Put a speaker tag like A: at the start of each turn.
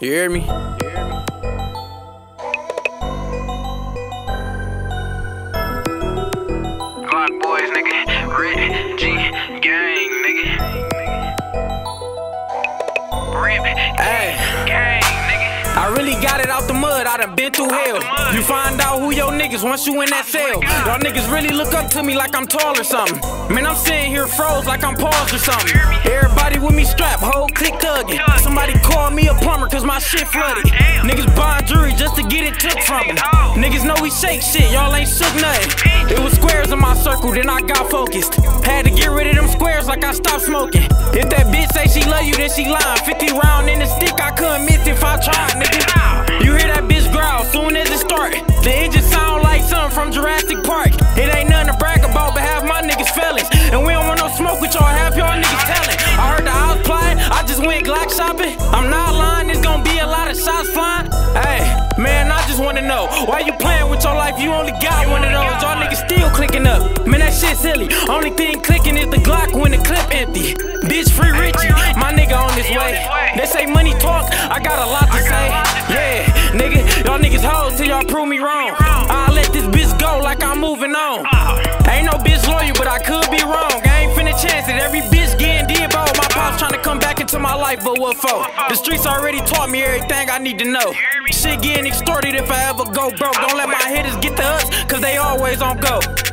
A: You hear me?
B: Glock boys, nigga. Red G gang, nigga. Rip gang, nigga.
A: I really got it out the mud, I done been through hell. You find out who your niggas once you in that cell. Y'all niggas really look up to me like I'm tall or something. Man, I'm sitting here froze like I'm paused or something. Everybody with me strapped, whole clique tugging. Somebody call me a plumber cause my shit flooded. Niggas buying jewelry just to get it took from them. Niggas know we shake shit, y'all ain't shook nothing. It was squares in my circle, then I got focused. Had to get rid of them squares like I stopped smoking. If that bitch say she love you, then she lying. 50 round in the stick, I couldn't miss if I tried, nigga. You hear that bitch growl soon as it start. The engine sound like something from Jurassic Park. It ain't nothing to brag about, but half my niggas felons. And we don't want no smoke with y'all, half y'all niggas telling. I heard the house plotting, I just went Glock shopping. I'm not lying, there's gonna be a lot of shots flying. Hey, man, I just wanna know, why you playing with your life? You only got one of those, y'all niggas still clicking up. Man, that shit silly, only thing clicking is the Glock when the clip empty. Bitch, free Richie, my nigga on his way. They say money talk, I got a lot to say. Yeah, nigga, y'all niggas hoes till y'all prove me wrong. I'll let this bitch go like I'm moving on. Ain't no bitch loyal, but I could be wrong. I ain't finna chance it, every bitch getting dead, bro. My pops trying to come back into my life, but what for? The streets already taught me everything I need to know. Shit getting extorted if I ever go broke. Don't let my hitters get to us, cause they always on go.